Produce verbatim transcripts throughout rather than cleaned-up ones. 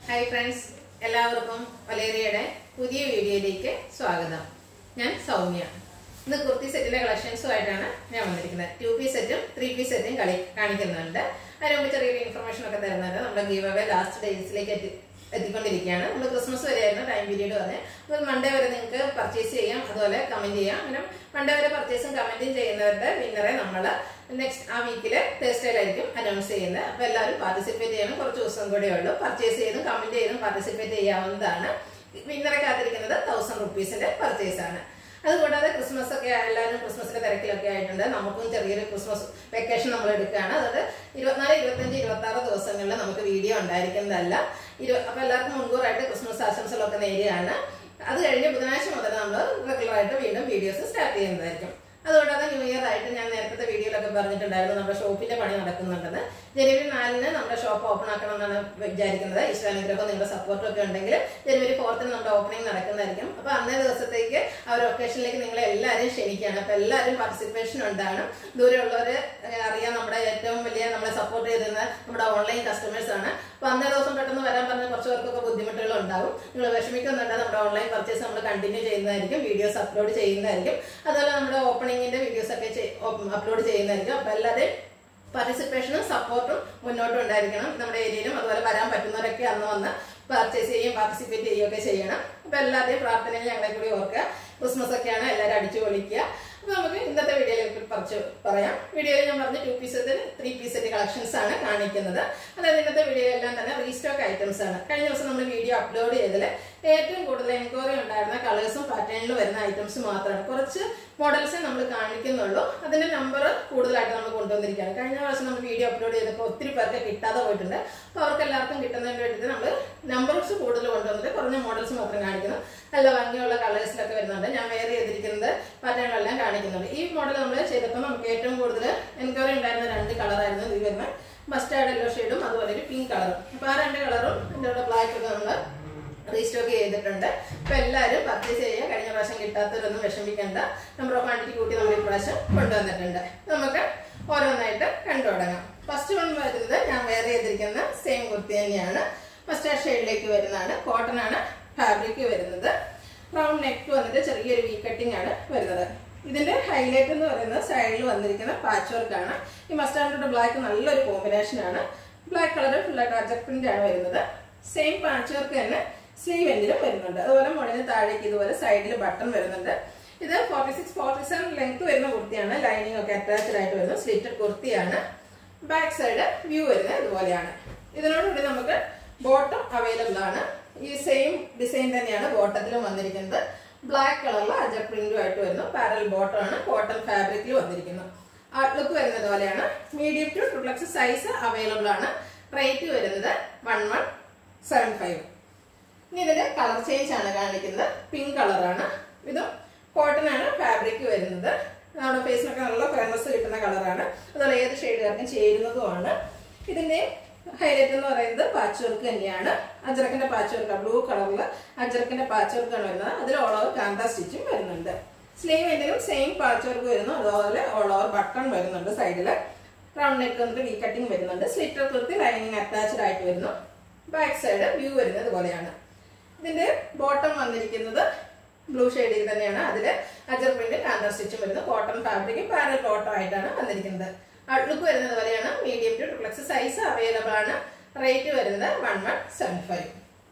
Hi friends, എല്ലാവർക്കും Oleriയുടെ പുതിയ വീഡിയോയിലേക്ക് സ്വാഗതം. ഞാൻ സൗമ്യ. ഇന്ന് കുർത്തി സെറ്റിലെ കളക്ഷൻസുമായിട്ടാണ് ഞാൻ വന്നിരിക്കുന്നത്. two piece സെറ്റും three piece സെറ്റും കളി കാണിക്കുന്നുണ്ട്. അതിനുമുമ്പ് ചെറിയൊരു ഇൻഫർമേഷൻ ഒക്കെ തരുന്നുണ്ട്. നമ്മുടെ ഗീവ് അവേ ലാസ്റ്റ് ഡേയ്സിലേക്ക് എത്തി എത്തിക്കൊണ്ടിരിക്കുകയാണ്. നമ്മൾ ക്രിസ്മസ് വരെയായിരുന്നു ടൈം പീരീഡ് വരെ. അപ്പോൾ മൺഡേ വരെ നിങ്ങൾക്ക് പർച്ചേസ് ചെയ്യാം, അതുപോലെ കമന്റ് ചെയ്യാം. അങ്ങനെ മൺഡേ വരെ പർച്ചേസും കമന്റും ചെയ്യുന്നവരുടെ വിന്നറെ നമ്മൾ നെക്സ്റ്റ് ആ വീക്കില് തേഴ്സ്ഡേയിലായിരിക്കും അനൗൺസ് ചെയ്യുന്നത്. അപ്പൊ എല്ലാവരും പാർട്ടിസിപ്പേറ്റ് ചെയ്യണം. കുറച്ച് ദിവസം കൂടെ ഉള്ളൂ. പർച്ചേസ് ചെയ്തും കമന്റ് ചെയ്തും പാർട്ടിസിപ്പേറ്റ് ചെയ്യാവുന്നതാണ്. വിന്നറെ കാത്തിരിക്കുന്നത് തൗസൻഡ് റുപ്പീസിന്റെ പർച്ചേസ് ആണ്. അതുകൂടാതെ ക്രിസ്മസ് ഒക്കെ എല്ലാവരും ക്രിസ്മസിന്റെ തിരക്കിലൊക്കെ ആയിട്ടുണ്ട്. നമുക്കും ചെറിയൊരു ക്രിസ്മസ് വെക്കേഷൻ നമ്മൾ എടുക്കുകയാണ്. അതുകൊണ്ട് ഇരുപത്തിനാല് ഇരുപത്തഞ്ച് ഇരുപത്തി ആറ് ദിവസങ്ങളിൽ നമുക്ക് വീഡിയോ ഉണ്ടായിരിക്കുന്നതല്ല. ഇരു അപ്പൊ എല്ലാവർക്കും മുൻകൂറായിട്ട് ക്രിസ്മസ് ആശംസകളൊക്കെ നേരുകയാണ്. അത് കഴിഞ്ഞ് ബുധനാഴ്ച മുതൽ നമ്മൾ റെഗുലറായിട്ട് വീണ്ടും വീഡിയോസ് സ്റ്റാർട്ട് ചെയ്യുന്നതായിരിക്കും. അതുകൊണ്ടാണ് ന്യൂ ഇയർ ആയിട്ട് ഞാൻ നേരത്തെ വീഡിയോയിലൊക്കെ പറഞ്ഞിട്ടുണ്ടായിരുന്നു നമ്മുടെ ഷോപ്പിന്റെ പണി നടക്കുന്നുണ്ടെന്ന്. ജനുവരി നാലിന് നമ്മുടെ ഷോപ്പ് ഓപ്പൺ ആക്കണം എന്നാണ് വിചാരിക്കുന്നത്. ഈശ്വരാനുഗ്രഹം നിങ്ങളുടെ സപ്പോർട്ടും ഒക്കെ ഉണ്ടെങ്കിൽ ജനുവരി ഫോർത്തിന് നമ്മുടെ ഓപ്പണിംഗ് നടക്കുന്നതായിരിക്കും. അപ്പൊ അന്നേ ദിവസത്തേക്ക് ആ ഒരു ഒക്കേഷനിലേക്ക് നിങ്ങളെ എല്ലാവരും ക്ഷണിക്കുകയാണ്. അപ്പൊ എല്ലാവരും പാർട്ടിസിപ്പേഷൻ ഉണ്ടാകണം. ദൂരെയുള്ളവര് അറിയാൻ നമ്മുടെ ഏറ്റവും വലിയ നമ്മളെ സപ്പോർട്ട് ചെയ്തിരുന്ന നമ്മുടെ ഓൺലൈൻ കസ്റ്റമേഴ്സ് ആണ്. അപ്പൊ അന്നേ ദിവസം പെട്ടെന്ന് വരാൻ പറഞ്ഞ കുറച്ച് പേർക്കൊക്കെ ബുദ്ധിമുട്ടുകൾ ഉണ്ടാവും. നിങ്ങൾ വിഷമിക്കുന്നുണ്ട്. നമ്മുടെ ഓൺലൈൻ പർച്ചേസ് നമ്മൾ കണ്ടിന്യൂ ചെയ്യുന്നതായിരിക്കും, വീഡിയോസ് അപ്ലോഡ് ചെയ്യുന്നതായിരിക്കും. അതുപോലെ നമ്മുടെ ഓപ്പണിംഗിന്റെ വീഡിയോസ് ഒക്കെ അപ്ലോഡ് ചെയ്യുന്നതായിരിക്കും. അപ്പൊ എല്ലാവരും പാർട്ടിസിപ്പേഷനും സപ്പോർട്ടും മുന്നോട്ടും ഉണ്ടായിരിക്കണം. നമ്മുടെ ഏരിയയിലും അതുപോലെ വരാൻ പറ്റുന്നവരൊക്കെ അന്ന് വന്ന് പർച്ചേസ് ചെയ്യും, പാർട്ടിസിപ്പേറ്റ് ചെയ്യുകയൊക്കെ ചെയ്യണം. അപ്പൊ എല്ലാവരുടെയും പ്രാർത്ഥനയിൽ ഞങ്ങളെ കൂടി ഓർക്കുക. ക്രിസ്മസ് ഒക്കെയാണ്, എല്ലാവരും അടിച്ചു പൊളിക്കുക. അപ്പൊ നമുക്ക് ഇന്നത്തെ വീഡിയോയിലേക്ക് പറിച്ച് പറയാം. വീഡിയോയിൽ ഞാൻ പറഞ്ഞ two piece three piece collections ആണ് കാണിക്കുന്നത്. അതായത് ഇന്നത്തെ വീഡിയോ എല്ലാം തന്നെ റീസ്റ്റോക്ക് ഐറ്റംസ് ആണ്. കഴിഞ്ഞ ദിവസം നമ്മൾ വീഡിയോ അപ്ലോഡ് ചെയ്തതിൽ ഏറ്റവും കൂടുതൽ എൻക്വയറി ഉണ്ടായിരുന്ന കളേഴ്സും പാറ്റേണിലും വരുന്ന ഐറ്റംസ് മാത്രമാണ്. കുറച്ച് മോഡൽസേ നമ്മൾ കാണിക്കുന്നുള്ളൂ. അതിന്റെ നമ്പർ കൂടുതലായിട്ട് നമ്മൾ കൊണ്ടുവന്നിരിക്കുകയാണ്. കഴിഞ്ഞ പ്രാവശ്യം നമ്മൾ വീഡിയോ അപ്ലോഡ് ചെയ്തപ്പോൾ ഒത്തിരി പേർക്ക് കിട്ടാതെ പോയിട്ടുണ്ട്. അപ്പൊ അവർക്ക് എല്ലാവർക്കും കിട്ടുന്നതിന് വേണ്ടിയിട്ട് നമ്മൾ നമ്പേഴ്സ് കൂടുതൽ കൊണ്ടുവന്നിട്ട് കുറഞ്ഞ മോഡൽസ് മാത്രം കാണിക്കുന്നു. നല്ല ഭംഗിയുള്ള കളേഴ്സിലൊക്കെ വരുന്നുണ്ട്. ഞാൻ വെയർ ചെയ്തിരിക്കുന്നത് പാറ്റേണുകളെല്ലാം കാണിക്കുന്നുണ്ട്. ഈ മോഡൽ നമ്മൾ ചെയ്തപ്പോൾ നമുക്ക് ഏറ്റവും കൂടുതൽ എൻക്വയറി ഉണ്ടായിരുന്ന രണ്ട് കളറായിരുന്നു. ഇത് വരുന്ന മസ്റ്റാർഡ് യെല്ലോ ഷെയ്ഡും അതുപോലെ ഒരു പിങ്ക് കളറും. അപ്പൊ ആ രണ്ട് കളറും എൻ്റെ കൂടെ ബ്ലാക്ക് ഒക്കെ നമ്മൾ റീസ്റ്റോക്ക് ചെയ്തിട്ടുണ്ട്. അപ്പൊ എല്ലാവരും പർച്ചേസ് ചെയ്യുക. കഴിഞ്ഞ പ്രാവശ്യം കിട്ടാത്തവരൊന്നും വിഷമിക്കേണ്ട. നമ്പർ ഓഫ് ക്വാണ്ടിറ്റി കൂട്ടി നമ്മൾ ഇപ്രാവശ്യം കൊണ്ടുവന്നിട്ടുണ്ട്. നമുക്ക് ഓരോന്നായിട്ട് കണ്ടു തുടങ്ങാം. ഫസ്റ്റ് വൺ വരുന്നത് ഞാൻ വെയർ ചെയ്തിരിക്കുന്ന സെയിം കുർത്തി തന്നെയാണ്. മസ്റ്റാർഡ് ഷെയ്ഡിലേക്ക് വരുന്നതാണ്. കോട്ടൺ ആണ് ഫാബ്രിക് വരുന്നത്. റൗണ്ട് നെക്ക് വന്നിട്ട് ചെറിയൊരു വി കട്ടിംഗ് ആണ് വരുന്നത്. ഇതിന്റെ ഹൈലൈറ്റ് എന്ന് പറയുന്നത് സൈഡിൽ വന്നിരിക്കുന്ന പാച്ച് വർക്ക് ആണ്. ഈ മസ്റ്റാർഡിന്റെ ബ്ലാക്ക് നല്ലൊരു കോമ്പിനേഷൻ ആണ്. ബ്ലാക്ക് കളർ ഫുള്ളായിട്ട് അജക് പ്രിന്റ് ആണ് വരുന്നത്. സെയിം പാച്ച് വർക്ക് തന്നെ സ്ലീവ് എൻഡിലും വരുന്നുണ്ട്. അതുപോലെ മുകളിന് താഴേക്ക് ഇതുപോലെ സൈഡിൽ ബട്ടൺ വരുന്നുണ്ട്. ഇത് forty six forty seven length വരുന്ന കുർത്തിയാണ്. ലൈനിങ് ഒക്കെ അറ്റാച്ച്ഡ് ആയിട്ട് വരുന്നത് സ്ലിറ്റഡ് കുർത്തിയാണ്. ബാക്ക് സൈഡ് വ്യൂ വരുന്നത് ഇതുപോലെയാണ്. ഇതിനോടുകൂടി നമുക്ക് ബോട്ടം അവൈലബിൾ ആണ്. ഈ സെയിം ഡിസൈൻ തന്നെയാണ് ബോട്ടത്തിലും വന്നിരിക്കുന്നത്. ബ്ലാക്ക് കളറിൽ അജക് പ്രിന്റും ആയിട്ട് വരുന്നു. പാരൽ ബോട്ടം ആണ്. കോട്ടൺ ഫാബ്രിക്കിൽ വന്നിരിക്കുന്നു. ഔട്ട്ലുക്ക് വരുന്നത് പോലെയാണ്. Medium to triple X size available ആണ്. റേറ്റ് വരുന്നത് വൺ വൺ സെവൻ ഫൈവ്. ഇനി ഇതിന്റെ കളർ ചേഞ്ച് ആണ് കാണിക്കുന്നത്. പിങ്ക് കളറാണ്. ഇതും കോട്ടൺ ആണ് ഫാബ്രിക് വരുന്നത്. നമ്മുടെ ഫേസിനൊക്കെ നല്ല ഫെയർനെസ് കിട്ടുന്ന കളറാണ്. അതുപോലെ ഏത് ഷെയ്ഡുകാർക്കും ചേരുന്നതുമാണ്. ഇതിന്റെ ഹൈലൈറ്റ് എന്ന് പറയുന്നത് പാച്ച് വർക്ക് തന്നെയാണ്. അജ്രക്കിന്റെ പാച്ച് വർക്ക് ബ്ലൂ കളറിൽ അജ്രക്കിന്റെ പാച്ച് വർക്കാണ് വരുന്നത്. അതിൽ ഓൾ ഓവർ കാന്ത സ്റ്റിച്ചും വരുന്നുണ്ട്. സ്ലീവ് എന്തെങ്കിലും സെയിം പാച്ച് വർക്ക് വരുന്നു. അതുപോലെ ഓൾ ഓവർ ബട്ടൺ വരുന്നുണ്ട്. സൈഡില് റൗണ്ട് നെക്ക് വന്നിട്ട് വി കട്ടിംഗ് വരുന്നുണ്ട്. സ്ലിറ്റർ കുർത്തി ലൈനിങ് അറ്റാച്ച്ഡ് ആയിട്ട് വരുന്നു. ബാക്ക് സൈഡ് വ്യൂ വരുന്നത് ഇതുപോലെയാണ്. ഇതിന്റെ ബോട്ടം വന്നിരിക്കുന്നത് ബ്ലൂ ഷെയ്ഡിൽ തന്നെയാണ്. അതില് അജർ പ്രിന്റ് കാന്ത സ്റ്റിച്ചും വരുന്നു. കോട്ടൺ ഫാബ്രിക് പാരൽ ബോട്ടം ആയിട്ടാണ് വന്നിരിക്കുന്നത്. ഔട്ട്ലുക്ക് വരുന്നത് പോലെയാണ്. Medium to triple X size available ആണ്. റേറ്റ് വരുന്നത് വൺ വൺ സെവൻ ഫൈവ്.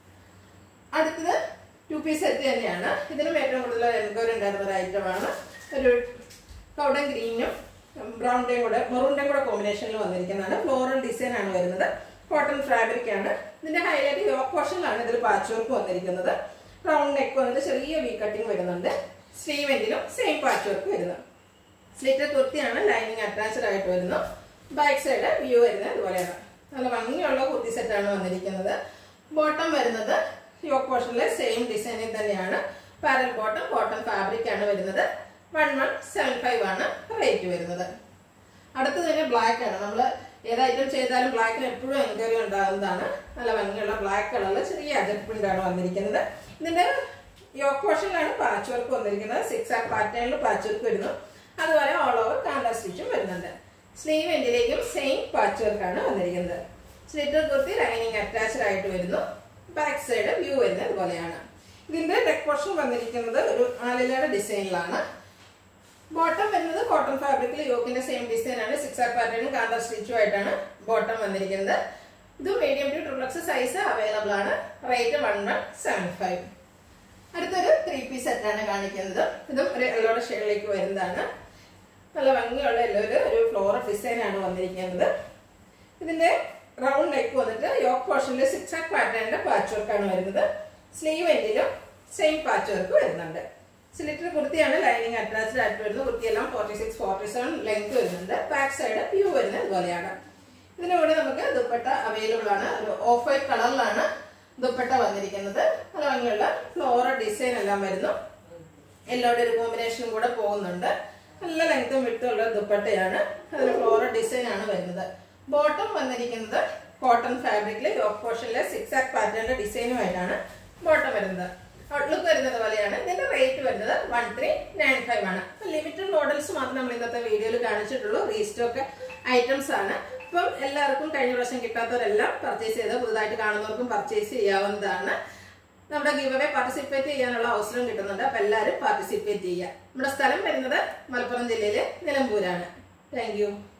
അടുത്തത് ടു പീസ് സെറ്റ് തന്നെയാണ്. ഇതിനും ഏറ്റവും കൂടുതൽ എൻക്വയറി ഉണ്ടായിരുന്ന ഒരു ഐറ്റമാണ്. ഒരു കൗഡൻ ഗ്രീനും ബ്രൗണിന്റെയും കൂടെ മെറൂണിന്റെയും കൂടെ കോമ്പിനേഷനിൽ വന്നിരിക്കുന്നതാണ്. ഫ്ലോറൽ ഡിസൈൻ ആണ് വരുന്നത്. കോട്ടൺ ഫാബ്രിക് ആണ്. ഇതിന്റെ ഹൈലൈറ്റ് യോക്ക് പോർഷനിലാണ് ഇതിൽ പാച്ച് വർക്ക് വന്നിരിക്കുന്നത്. റൗണ്ട് നെക്ക് വന്നിട്ട് ചെറിയ വി കട്ടിംഗ് വരുന്നുണ്ട്. സ്ലീവ് എൻഡിലും സെയിം പാച്ച് വർക്ക് വരുന്നു. സ്ലിറ്റർ കുർത്തിയാണ്. ലൈനിങ് അറ്റാച്ച്ഡ് ആയിട്ട് വരുന്നു. ബാക്ക് സൈഡ് വ്യൂ വരുന്നത് ഇതുപോലെയാണ്. നല്ല ഭംഗിയുള്ള കുർത്തി സെറ്റാണ് വന്നിരിക്കുന്നത്. ബോട്ടം വരുന്നത് യോക്ക് പോർഷനിലെ സെയിം ഡിസൈനിൽ തന്നെയാണ്. പാരൽ ബോട്ടം കോട്ടൺ ഫാബ്രിക് ആണ് വരുന്നത്. വൺ വൺ സെവൻ ഫൈവ് ആണ് റേറ്റ് വരുന്നത്. അടുത്തത് തന്നെ ബ്ലാക്ക് ആണ്. നമ്മൾ ഏത് ഐറ്റം ചെയ്താലും ബ്ലാക്കിന് എപ്പോഴും എൻക്വയറി ഉണ്ടാകുന്നതാണ്. നല്ല ഭംഗിയുള്ള ബ്ലാക്ക് കളറിൽ ചെറിയ അജക് പ്രിന്റ് ആണ് വന്നിരിക്കുന്നത്. ഇതിന്റെ യോക്ക് പോർഷനിലാണ് പാച്ച് വർക്ക് വന്നിരിക്കുന്നത്. സിക്സ് ആക്ക് പാറ്റേണിൽ പാച്ച് വർക്ക് വരുന്നു. അതുപോലെ ഓൾ ഓവർ കാന്ത സ്റ്റിച്ചും വരുന്നുണ്ട്. സ്ലീവ് എൻഡിലേക്കും സെയിം പാച്ച് വർക്ക് ആണ് വന്നിരിക്കുന്നത്. സ്ലിറ്റർ കുർത്തി ലൈനിങ് അറ്റാച്ച്ഡ് ആയിട്ട് വരുന്നു. ബാക്ക് സൈഡ് വ്യൂ വരുന്നത് ഇതുപോലെയാണ്. ഇതിന്റെ നെക്ക് പോർഷൻ വന്നിരിക്കുന്നത് ഒരു ആലിലയുടെ ഡിസൈനിലാണ്. ബോട്ടം വരുന്നത് കോട്ടൺ ഫാബ്രിക്കിൽ യോക്കിന്റെ സെയിം ഡിസൈൻ ആണ്. സിക്സ് ആർ പാറ്റേണും കാന്ത സ്റ്റിച്ചും ആയിട്ടാണ് ബോട്ടം വന്നിരിക്കുന്നത്. ഇത് medium to triple X size available ആണ്. Rate one one seven five. അടുത്തൊരു ത്രീ പീസ് സെറ്റാണ് കാണിക്കുന്നത്. ഇതും ഒരു യെല്ലോയുടെ ഷെയ്ഡിലേക്ക് വരുന്നതാണ്. നല്ല ഭംഗിയുള്ള യെല്ലോയില് ഒരു ഫ്ലോറൽ ഡിസൈൻ ആണ് വന്നിരിക്കുന്നത്. ഇതിന്റെ റൗണ്ട് നെക്ക് വന്നിട്ട് യോക്ക് പോർഷനിൽ സിക്സ് ആർ പാറ്റേണിന്റെ പാച്ച് വർക്ക് ആണ് വരുന്നത്. സ്ലീവ് എൻഡിലും സെയിം പാച്ച് വർക്ക് വരുന്നുണ്ട്. സ്ലിറ്റർ കുർത്തിയാണ് ലൈനിങ് അറ്റാച്ച്ഡ് ആയിട്ട് വരുന്നത്. കുർത്തിയെല്ലാം forty six forty seven length വരുന്നുണ്ട്. ബാക്ക് സൈഡ് വ്യൂ വരുന്നത് ഇതുപോലെയാണ്. ഇതിന്റെ കൂടെ നമുക്ക് ദുപ്പട്ട അവൈലബിൾ ആണ്. ഒരു ഓഫ് വൈറ്റ് കളറിലാണ് ദുപ്പട്ട വന്നിരിക്കുന്നത്. നല്ല ഭംഗിയുള്ള ഫ്ലോറൽ ഡിസൈൻ എല്ലാം വരുന്നു. യെല്ലോയുടെ ഒരു കോമ്പിനേഷനും കൂടെ പോകുന്നുണ്ട്. നല്ല ലെങ്ത്തും വിട്ടും ഉള്ള ദുപ്പട്ടയാണ്. അതിൽ ഫ്ലോറൽ ഡിസൈൻ ആണ് വരുന്നത്. ബോട്ടം വന്നിരിക്കുന്നത് കോട്ടൺ ഫാബ്രിക്കിൽ യോക്ക് പോർഷനിലെ സിക്സ് ആക്ക് പാറ്റേണിന്റെ ഡിസൈനുമായിട്ടാണ് ബോട്ടം വരുന്നത്. ഔട്ട്ലുക്ക് വരുന്നത് പോലെയാണ്. ഇതിന്റെ റേറ്റ് വരുന്നത് വൺ ത്രീ നയൻ ഫൈവ് ആണ്. ലിമിറ്റഡ് മോഡൽസ് മാത്രം നമ്മൾ ഇന്നത്തെ വീഡിയോയിൽ കാണിച്ചിട്ടുള്ളൂ. റീസ്റ്റോക്ക് ഐറ്റംസ് ആണ്. ഇപ്പം എല്ലാവർക്കും കഴിഞ്ഞ പ്രാവശ്യം കിട്ടാത്തവരെല്ലാം പർച്ചേസ് ചെയ്ത് പുതുതായിട്ട് കാണുന്നവർക്കും പർച്ചേസ് ചെയ്യാവുന്നതാണ്. നമ്മുടെ ഗിവ് അവേ പാർട്ടിസിപ്പേറ്റ് ചെയ്യാനുള്ള അവസരം കിട്ടുന്നുണ്ട്. അപ്പൊ എല്ലാവരും പാർട്ടിസിപ്പേറ്റ് ചെയ്യുക. നമ്മുടെ സ്ഥലം വരുന്നത് മലപ്പുറം ജില്ലയിലെ നിലമ്പൂരാണ്. Thank you.